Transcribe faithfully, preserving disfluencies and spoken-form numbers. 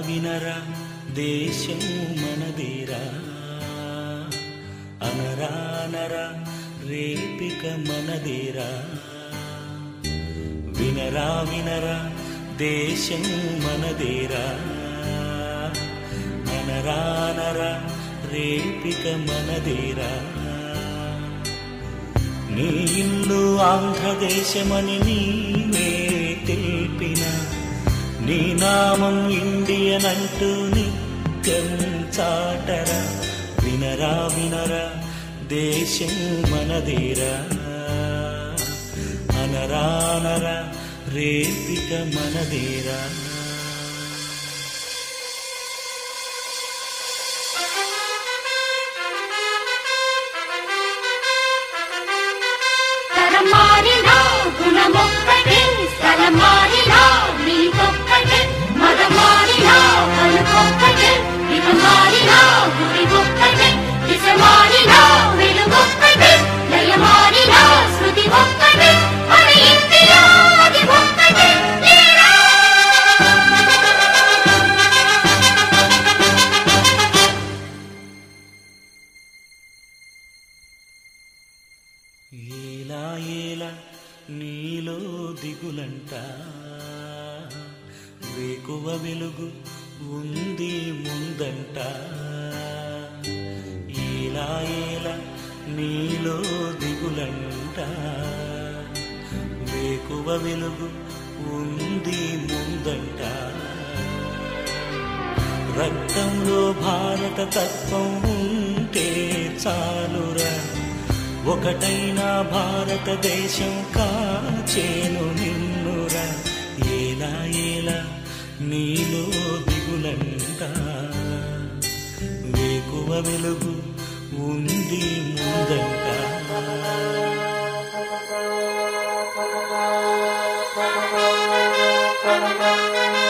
వినరా దేశం మనదేరా అనరా అనరా రేపిక మనదేరా వినరా వినరా దేశం మనదేరా అనరా అనరా రేపిక మనదేరా నీ ఇల్లు ఆంధ్రదేశమని నీవే తెలిపిన నీ నామం ఇండియన్ అంటూ నిత్యం చాటరా వినరా వినరా దేశం మనదేరా అనరా అనరా రేపిక మనదేరా మారినా గుణమొక్కటే స్థలం మారినా నీకొక్కటే మద మారినా పలుకొక్కటే ఇక మారినా గురి ఒక్కటే దిశ మారినా వెలుగొక్కటే లయ మారినా శృతి ఒక్కటే మన ఇంటిలో అది ఒక్కటే ఏలా ఏలా నీలో దిగులంట వేకువ వెలుగు ఉంది ముందంట ఏలా ఏలా నీలో దిగులంట వేకువ వెలుగు ఉంది ముందంట రక్తంలో భారత తత్వం ఉంటే చాలురా ఒకటైనా భారతదేశం కాచేను నిన్నురా ఏలా ఏలా నీలో దిగులంట వేకువ వెలుగు ఉంది ముందంట